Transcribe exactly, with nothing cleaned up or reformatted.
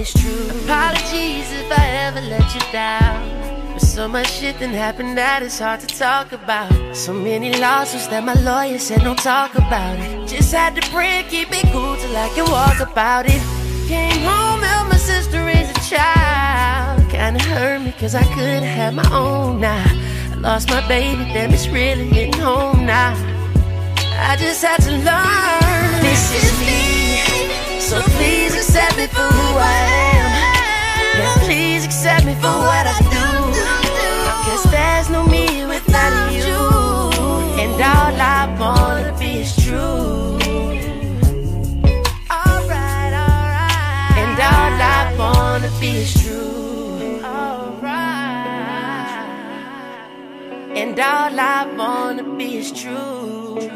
is true. Apologies if I ever let you down. There's so much shit that happened that it's hard to talk about. So many lawsuits that my lawyer said don't talk about it. Just had to pray and keep it cool till I can walk about it. Came home, helped my sister raise a child. Kinda hurt me cause I could've had my own now. I lost my baby, damn it's really hitting home now. I just had to learn, this is me. So please accept me for who I am. Yeah, please accept me for what I do. Cause there's no me without you. And all I wanna be is true. Alright, alright. And all I wanna be is true. Alright. And all I wanna be is true.